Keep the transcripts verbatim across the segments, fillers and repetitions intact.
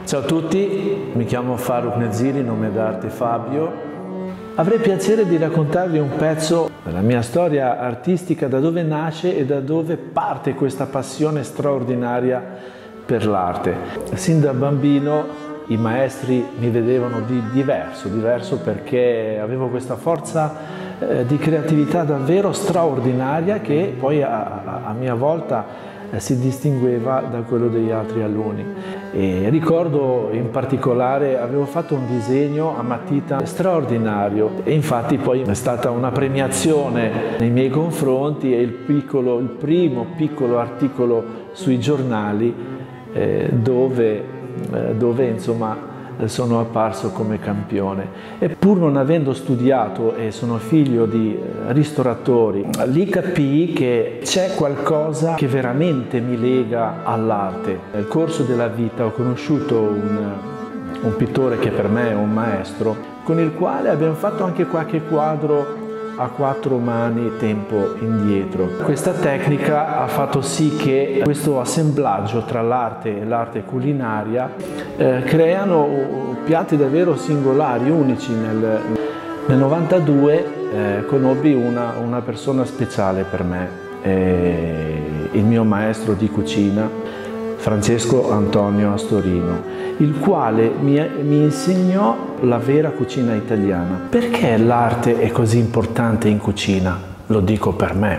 Ciao a tutti, mi chiamo Faruk Neziri, nome d'arte Fabio. Avrei piacere di raccontarvi un pezzo della mia storia artistica, da dove nasce e da dove parte questa passione straordinaria per l'arte. Sin da bambino i maestri mi vedevano di diverso, diverso perché avevo questa forza eh, di creatività davvero straordinaria che poi a, a, a mia volta si distingueva da quello degli altri alunni. E ricordo in particolare avevo fatto un disegno a matita straordinario e infatti poi è stata una premiazione nei miei confronti e il, piccolo, il primo piccolo articolo sui giornali eh, dove, eh, dove insomma sono apparso come campione. E pur non avendo studiato e sono figlio di ristoratori, lì capii che c'è qualcosa che veramente mi lega all'arte. Nel corso della vita ho conosciuto un, un pittore che per me è un maestro, con il quale abbiamo fatto anche qualche quadro a quattro mani tempo indietro. Questa tecnica ha fatto sì che questo assemblaggio tra l'arte e l'arte culinaria eh, creano piatti davvero singolari, unici. Nel, nel novantadue eh, conobbi una, una persona speciale per me, eh, il mio maestro di cucina, Francesco Antonio Astorino, il quale mi, mi insegnò la vera cucina italiana. Perché l'arte è così importante in cucina? Lo dico per me,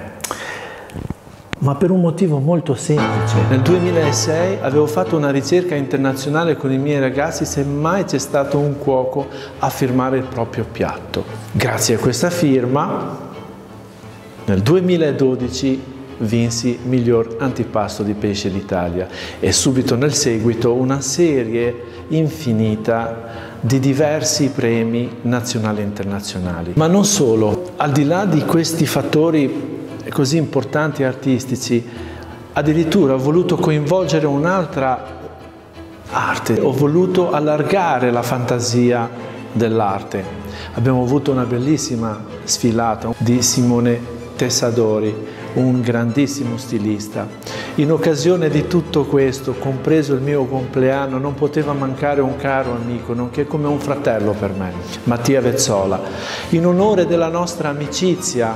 ma per un motivo molto semplice. Nel duemilasei avevo fatto una ricerca internazionale con i miei ragazzi se mai c'è stato un cuoco a firmare il proprio piatto. Grazie a questa firma, nel duemiladodici vinsi miglior antipasto di pesce d'Italia e subito nel seguito una serie infinita di diversi premi nazionali e internazionali. Ma non solo, al di là di questi fattori così importanti e artistici, addirittura ho voluto coinvolgere un'altra arte, ho voluto allargare la fantasia dell'arte. Abbiamo avuto una bellissima sfilata di Simone Tessadori, un grandissimo stilista. In occasione di tutto questo, compreso il mio compleanno, non poteva mancare un caro amico, nonché come un fratello per me, Mattia Vezzola. In onore della nostra amicizia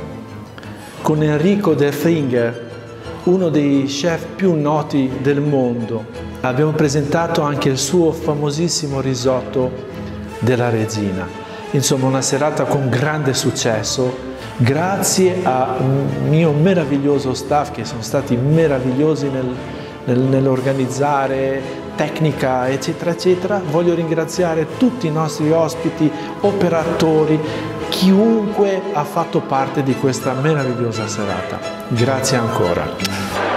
con Enrico De Fringer, uno dei chef più noti del mondo, abbiamo presentato anche il suo famosissimo risotto della regina. Insomma, una serata con grande successo, grazie al mio meraviglioso staff, che sono stati meravigliosi nel, nel, nell'organizzare, tecnica, eccetera, eccetera. Voglio ringraziare tutti i nostri ospiti, operatori, chiunque ha fatto parte di questa meravigliosa serata. Grazie ancora.